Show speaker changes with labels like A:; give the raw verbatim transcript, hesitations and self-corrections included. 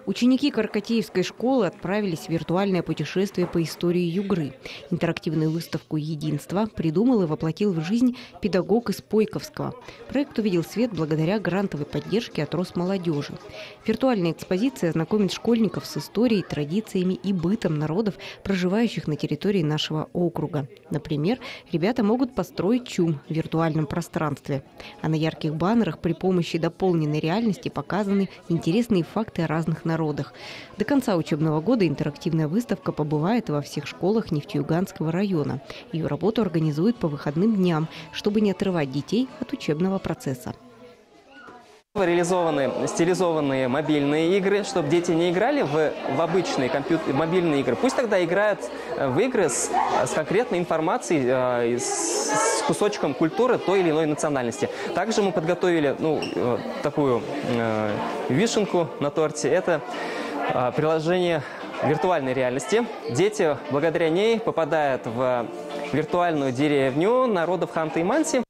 A: Ученики Каркатеевской школы отправились в виртуальное путешествие по истории Югры. Интерактивную выставку «Единство» придумал и воплотил в жизнь педагог из Пойковского. Проект увидел свет благодаря грантовой поддержке от Росмолодежи. Виртуальная экспозиция знакомит школьников с историей, традициями и бытом народов, проживающих на территории нашего округа. Например, ребята могут построить чум в виртуальном пространстве. А на ярких баннерах при помощи дополненной реальности показаны интересные факты о разных народах. народах. До конца учебного года интерактивная выставка побывает во всех школах Нефтеюганского района. Ее работу организуют по выходным дням, чтобы не отрывать детей от учебного процесса.
B: Реализованы стилизованные мобильные игры, чтобы дети не играли в, в обычные компьютер, мобильные игры. Пусть тогда играют в игры с, с конкретной информацией, э, с, с кусочком культуры той или иной национальности. Также мы подготовили ну, э, такую э, вишенку на торте. Это э, приложение виртуальной реальности. Дети благодаря ней попадают в виртуальную деревню народов Ханты и Манси.